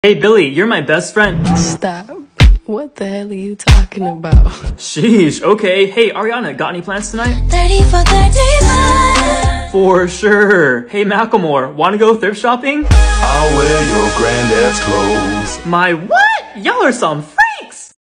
Hey Billy, you're my best friend. Stop. What the hell are you talking about? Sheesh, okay. Hey Ariana, got any plans tonight? 30 for 35. For sure. Hey Macklemore, wanna go thrift shopping? I'll wear your granddad's clothes. My what? Y'all are some